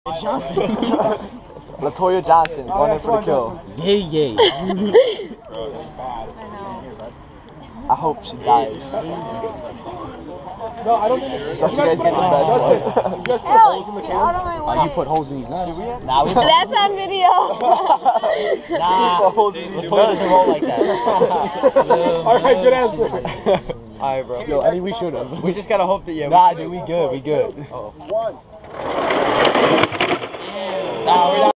Johnson. Latoya Johnson, going in for the kill. Yay, yay. I hope she dies. No, I don't think So you guys get the best one. just put holes in the can. Oh, you put holes in these nuts? Nah, we That's on video. Nah, Latoya doesn't roll like that. Alright, good answer. Alright, bro. Yo, I think we should have. We just gotta hope that Nah, dude, we good. Nah, we're not.